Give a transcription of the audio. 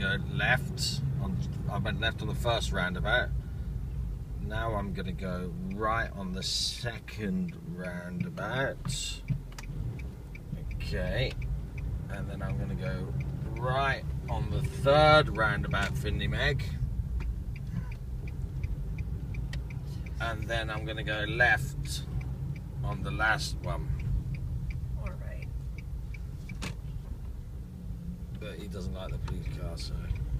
go left. I went left on the first roundabout. Now I'm going to go right on the second roundabout. Okay. And then I'm going to go right on the third roundabout, Finley Meg. And then I'm going to go left on the last one. All right. But he doesn't like the police car, so...